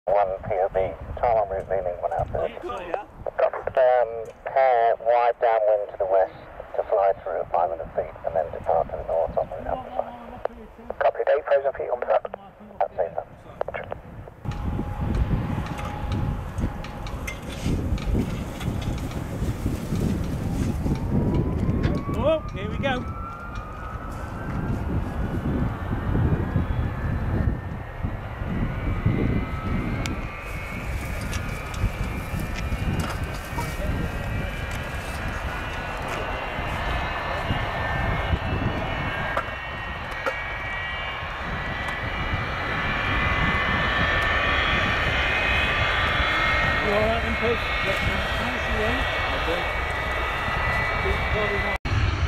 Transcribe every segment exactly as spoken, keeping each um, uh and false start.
One P O B, time on route Leeming, one out thirty. Yeah. Um, pair wide downwind to the west to fly through at five hundred feet and then depart to the north on route number five. Copy, eight thousand feet on track. That's safe then. Oh, here we go. You all right then, Pete? Okay. Keep plodding on.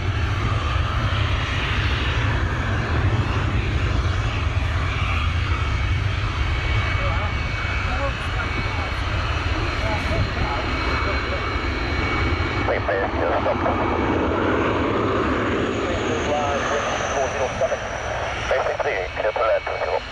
Basically, clear to land to zero.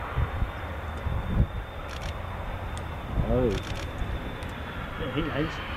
Oh. Yeah, he knows.